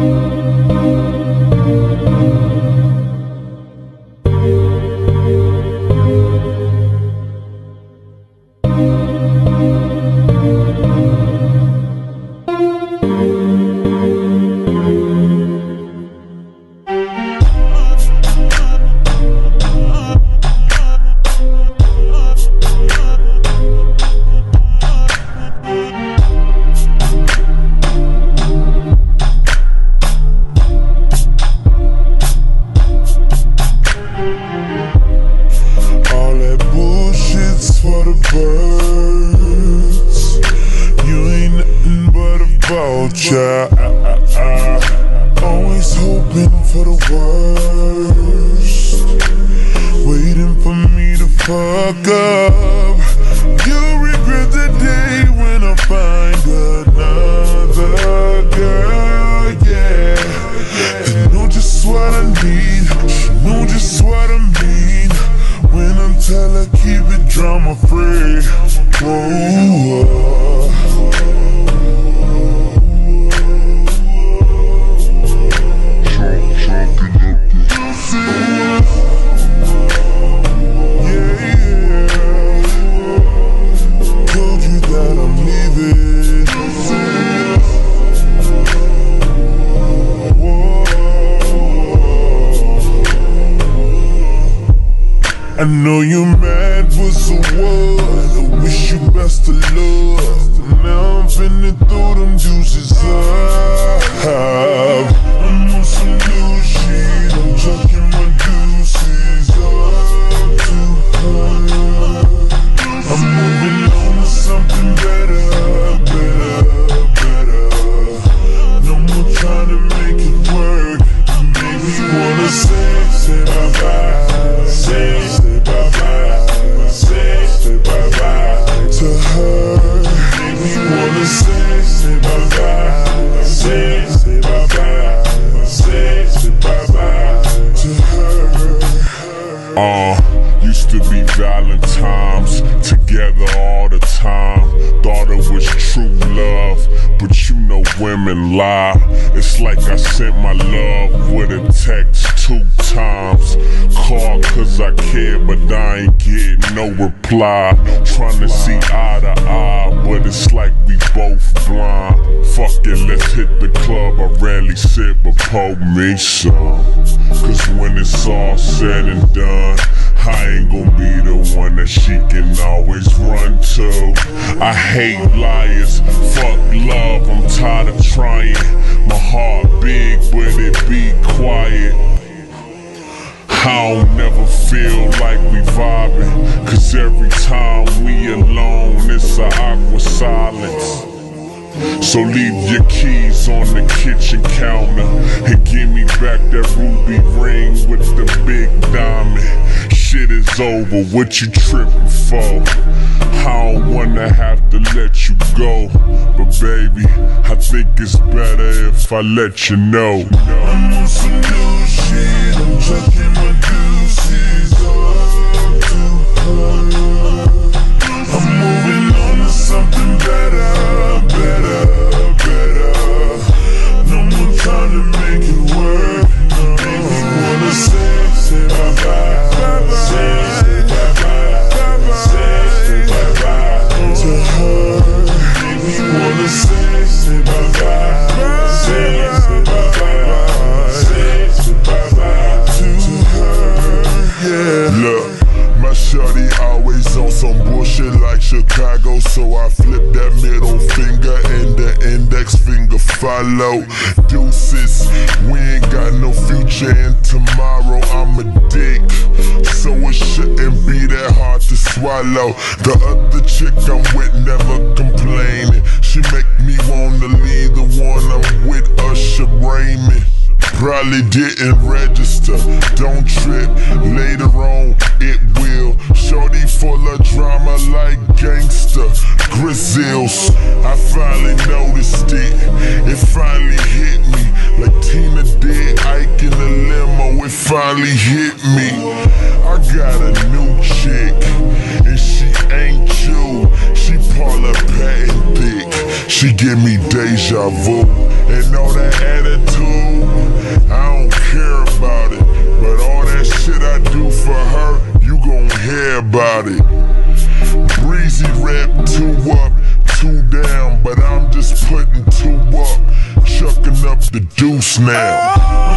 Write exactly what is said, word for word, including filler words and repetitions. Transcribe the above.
vulture. Always hoping for the worst, waiting for me to fuck up. You'll regret the day when I find another girl, yeah. They know just what I need, she know just what I mean. When I tell her keep it drama free. Whoa. I know you're mad was a word, I wish you best of luck. Now I'm finna throw them juices up. I'm on some new shit, I'm chucking my deuces up too high. I'm moving on to something better, better, better. No more trying to make it work. Make me wanna say, say bye bye, say. Say, say bye-bye, say, say bye-bye, say, say bye-bye to her. Uh, used to be Valentine's, together all the time. Thought it was true love, but you know women lie. It's like I sent my love with a text two times. Called cause I care, but I ain't get no reply. Tryna see eye to eye, but it's like we both blind. Fuck it, let's hit the club. I rarely sit, but pour me some. Cause when it's all said and done, I ain't gon' be the one that she can always run to. I hate liars, fuck love, I'm tired of trying. My heart big, but it be quiet. I don't never feel like we vibing, cause every time we alone, it's a awkward silence. So leave your keys on the kitchen counter and give me back that ruby ring with the big diamond. Shit is over, what you tripping for? I don't wanna have to let you go, but baby, I think it's better if I let you know. I'm on some new shit, I'm chucking my deuces up too high. I'm moving on to something better, better, better. No more trying to make it work. Make me wanna say, say bye-bye, say, say bye-bye, say, say bye-bye to her. Make me wanna say, say bye-bye, say, say bye-bye, say, say bye-bye to her. Yeah. Look, my shorty always on some bullshit like Chicago, so I flip that middle finger and the index finger follow. Deuces, we ain't got no future and tomorrow I'm a dick, so it shouldn't be that hard to swallow. The other chick I'm with never complaining. She make me wanna leave the one I'm with, Usher Raymond. Probably didn't register, don't trip, later on it will. Shorty full of drama like gangster Grizzles. I finally noticed it, it finally hit me. Like Tina did Ike in the limo, it finally hit me. I got a new chick, and she ain't you. She Paula Patton thick, she give me deja vu. And all that attitude loose now.